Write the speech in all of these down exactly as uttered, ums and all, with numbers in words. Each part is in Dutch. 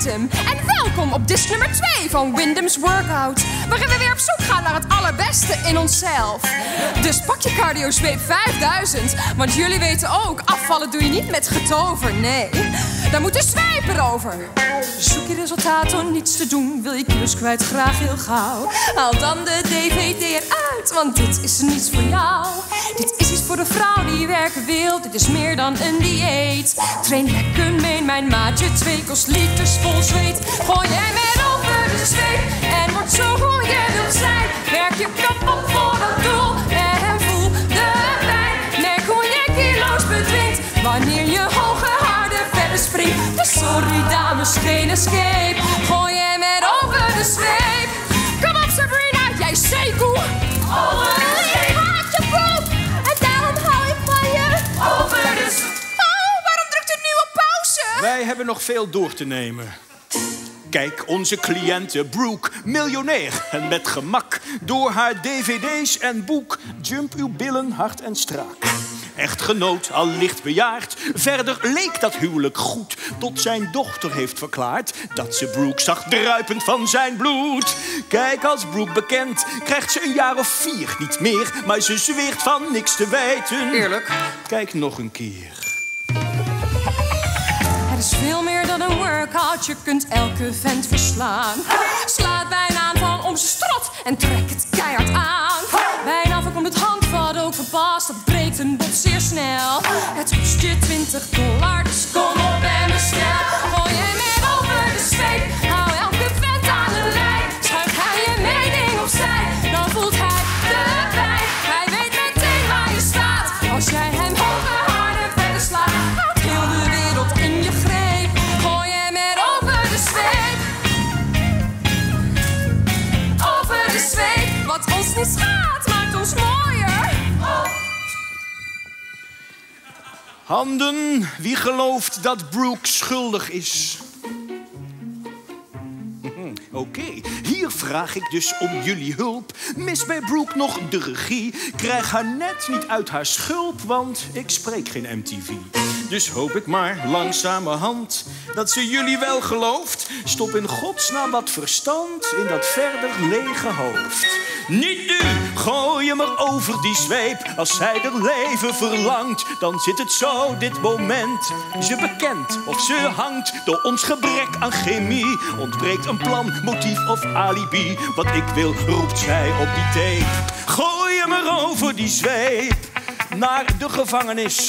item. En welkom op disc nummer twee van Wyndham's Workout, waarin we weer op zoek gaan naar het allerbeste in onszelf. Dus pak je cardio zweep vijfduizend, want jullie weten ook, afvallen doe je niet met getover, nee. Daar moet de zweep erover. Zoek je resultaat door niets te doen, wil je kilo's kwijt graag heel gauw. Haal dan de D V D eruit, want dit is niets voor jou. Dit is iets voor de vrouw die werken wil, dit is meer dan een dieet. Train lekker mee, mijn maatje twee kost liters vol zweet. Gooi jij met over de zweep en word zo hoe je wilt zijn. Werk je kapot voor dat doel en voel de pijn. Merk hoe je kilo's bedwingt wanneer je hoge harde verder springt. Dus sorry dames, geen escape. Gooi jij met over de zweep. Kom op Sabrina, jij zeekoe. Over de zweep. Haat je poep. En daarom hou ik van je. Over de zweep. Oh, waarom drukt u nu op pauze? Wij hebben nog veel door te nemen. Kijk, onze cliënte Brooke, miljonair en met gemak. Door haar dvd's en boek Jump uw billen hard en strak. Echtgenoot, al licht bejaard. Verder leek dat huwelijk goed, tot zijn dochter heeft verklaard dat ze Brooke zag druipend van zijn bloed. Kijk, als Brooke bekend, krijgt ze een jaar of vier, niet meer. Maar ze zweert van niks te weten. Eerlijk? Kijk nog een keer. Het is veel meer dan een workout, je kunt elke vent verslaan. Slaat bijna aanval om zijn strot en trek het keihard aan. Bijna voorkomt het handvat ook verpast, dat breekt een bot zeer snel. Het kost je twintig dollar, dus kom op en bestel. Gooi je met over de zweep, hou elke vent aan de lijn. Schuift hij je mening opzij, dan voelt hij de pijn. Hij weet meteen waar je staat, als jij hem hoge harde verder slaat. Houdt heel de wereld in je greep, gooi je met over de zweep. Over de zweep, wat ons niet schaadt, maakt ons mooier. Handen, wie gelooft dat Brooke schuldig is? Oké, okay. Hier vraag ik dus om jullie hulp. Mis bij Brooke nog de regie? Krijg haar net niet uit haar schulp, want ik spreek geen M T V. Dus hoop ik maar langzamerhand dat ze jullie wel gelooft. Stop in godsnaam wat verstand in dat verder lege hoofd. Niet nu, gooi hem er over die zweep. Als zij er leven verlangt, dan zit het zo dit moment. Ze bekent of ze hangt door ons gebrek aan chemie. Ontbreekt een plan, motief of alibi. Wat ik wil, roept zij op die tape. Gooi hem er over die zweep naar de gevangenis.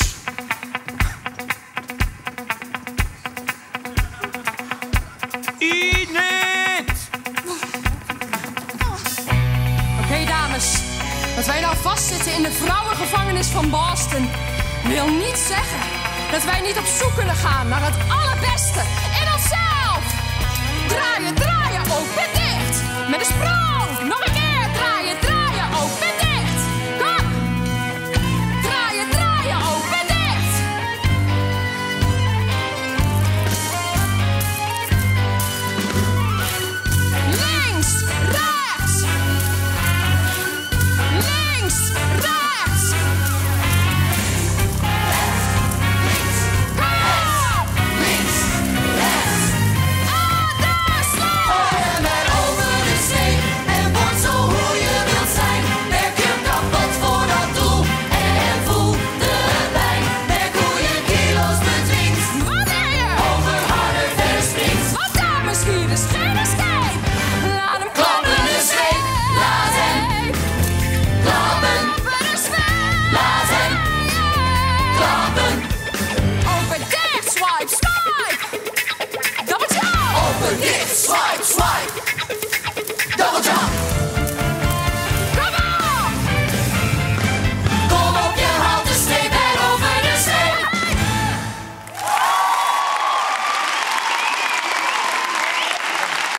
Oké, okay, dames. Dat wij nou vastzitten in de vrouwengevangenis van Boston wil niet zeggen dat wij niet op zoek kunnen gaan naar het allerbeste in onszelf. Draaien, draaien, open dicht. Met een spraak.